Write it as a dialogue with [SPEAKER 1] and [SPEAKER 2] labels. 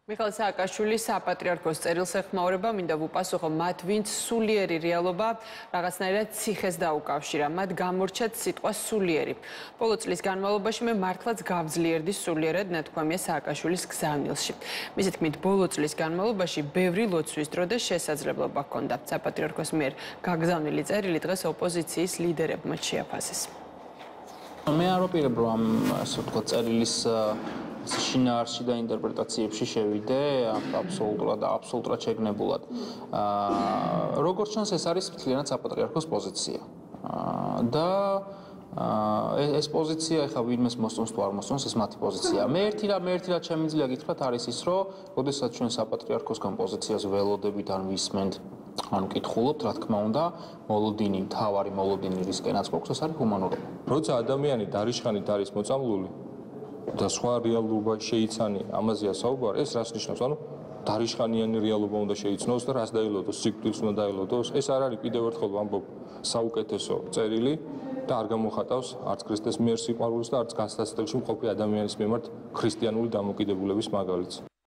[SPEAKER 1] მიხეილ სააკაშვილის საპატრიარქოს წერილს ეხმაურება, მინდა ვუპასუხო მათ, ვინც სულიერი რეალობა რაღაცნაირად ციხეს დაუკავშირა. მათ გამორჩათ სიტყვა სულიერი. ბოლო წლის განმავლობაში მე მართლაც გავძლიერდი სულიერად, ნათქვამია სააკაშვილის გზავნილში. მისი თქმით, ბოლო წლის განმავლობაში ბევრი ლოცვის დრო და შესაძლებლობა ჰქონდა. საპატრიარქოს მიერ გაგზავნილი წერილი დღეს ოპოზიციის ლიდერებმა შეაფასეს.
[SPEAKER 2] მე არ ვაპირებ, რომ ასე ვთქვათ, წერილის შინაარსში და ინტერპრეტაციებში შევიდე აბსოლუტურად შეგნებულად. როგორც ჩანს, ეს არის მთლიანად საპატრიარქოს პოზიცია. და ეს პოზიცია ეხლა ვინმეს მოსწონს თუ არ მოსწონს, ეს მათი პოზიცია. მე ერთი რაც შემიძლია გითხრათ არის ის, რომ როდესაც ჩვენ საპატრიარქოსგან პოზიციას ველოდებით ან ვისმენთ, ანუ კითხულობთ, რა თქმა უნდა, მთავარი მოლოდინი რისკენაც გვაქვს, ეს არის ჰუმანურობა.
[SPEAKER 3] როცა ადამიანი დარიშხანით არის მოწამლული და სხვა რეალობა შეიცანი, ამაზეა საუბარი, ეს რას ნიშნავს? ანუ დარიშხანიანი რეალობა უნდა შეიცნოს და რას დაელოდოს, სიკვდილს უნდა დაელოდოს. ეს არ არის, კიდევ ერთხელ ვამბობ, საუკეთესო წერილი და არ გამოხატავს არც ქრისტეს მიერ სიყვარულს და არც განსაცდელში მყოფი ადამიანის მიმართ ქრისტიანული დამოკიდებულების მაგალითს.